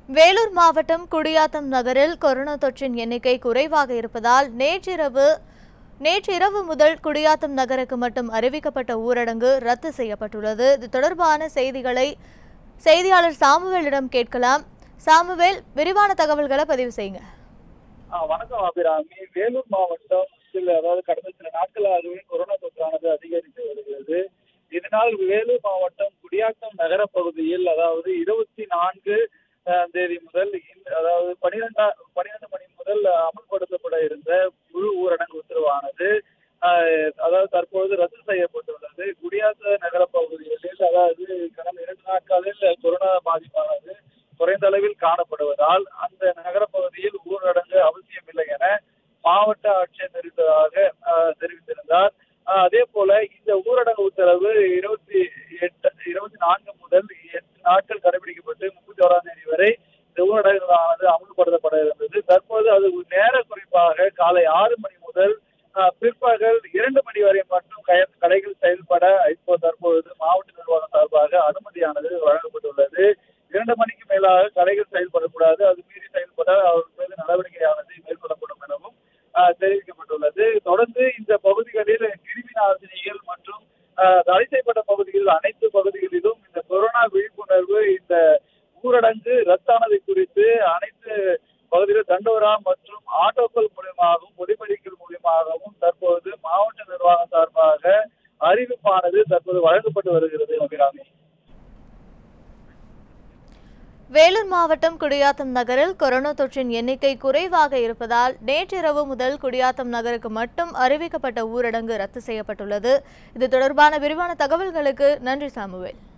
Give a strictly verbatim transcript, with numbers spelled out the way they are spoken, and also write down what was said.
வேலூர் மாவட்டம் குடியாத்தம் நகரில் கொரோனா தொற்றின் எண்ணிக்கை குறைவாக இருப்பதால் நேற்றிரவு நேற்றிரவு முதல் குடியாத்தம் நகருக்கு மட்டும் அறிவிக்கப்பட்ட ஊரடங்கு ரத்து செய்யப்பட்டுள்ளது. இது தொடர்பான செய்திகளை செய்தியாளர் சாமுவேலிடம் கேட்கலாம். சாமுவேல், விரிவான தகவல்களை பதிவு செய்யுங்க. வணக்கம் அபிராமி. வேலூர் மாவட்டம் சில அதாவது கடந்த சில நாட்களாகவே கொரோனா தொற்றானது அதிகரித்து வருகிறது. இதனால் வேலூர் மாவட்டம் குடியாத்தம் நகர பகுதியில் அதாவது இருபத்தி நான்கு தேதி முதல் அதாவது பனிரெண்டாம் பனிரெண்டு மணி முதல் அமல்படுத்தப்பட இருந்த முழு ஊரடங்கு உத்தரவானது அதாவது தற்பொழுது ரத்து செய்யப்பட்டுள்ளது. குடியாத்த நகர பகுதிகளில் அதாவது கடந்த இரண்டு நாட்களில் கொரோனா பாதிப்பானது குறைந்த அளவில் காணப்படுவதால் அந்த நகர பகுதியில் ஊரடங்கு அவசியமில்லை என மாவட்ட ஆட்சியர் தெரிவித்ததாக தெரிவித்திருந்தார். அதே போல இந்த ஊரடங்கு உத்தரவு இருபத்தி எட்டு இருபத்தி நான்கு முதல் எட்டு நாட்கள் கடைபிடிக்கப்பட்டு முப்பத்தி ஓராம் தேதி வரை இந்த ஊரடங்கானது அமல்படுத்தப்பட இருந்தது. தற்போது அது நேர குறிப்பாக காலை ஆறு மணி முதல் பிற்பகல் இரண்டு மணி வரை மட்டும் கடைகள் செயல்பட இப்போ தற்பொழுது மாவட்ட நிர்வாகம் சார்பாக அனுமதியானது வழங்கப்பட்டுள்ளது. இரண்டு மணிக்கு மேலாக கடைகள் செயல்படக்கூடாது, அது மீறி செயல்பட அவர்கள் மீது நடவடிக்கையானது மேற்கொள்ளப்படும் எனவும் தெரிவிக்கப்பட்டுள்ளது. தொடர்ந்து இந்த பகுதிகளில் கிருமி நாசினிகள் மற்றும் தடை செய்யப்பட்ட பகுதிகளில் அனைத்து பகுதிகளிலும் இந்த கொரோனா விழிப்புணர்வு இந்த ஊரடங்கு ரத்தானது குறித்து அனைத்து பகுதிகளில் தண்டோரா மற்றும் ஆட்டோக்கள் மூலியமாகவும் ஒலிபெருக்கிகள் மூலியமாகவும் தற்போது மாவட்ட நிர்வாகம் சார்பாக அறிவிப்பானது தற்போது வழங்கப்பட்டு வருகிறது. அபிராமி, வேலூர் மாவட்டம் குடியாத்தம் நகரில் கொரோனா தொற்றின் எண்ணிக்கை குறைவாக இருப்பதால் நேற்றிரவு முதல் குடியாத்தம் நகருக்கு மட்டும் அறிவிக்கப்பட்ட ஊரடங்கு ரத்து செய்யப்பட்டுள்ளது. இது தொடர்பான விரிவான தகவல்களுக்கு நன்றி சாமுவேல்.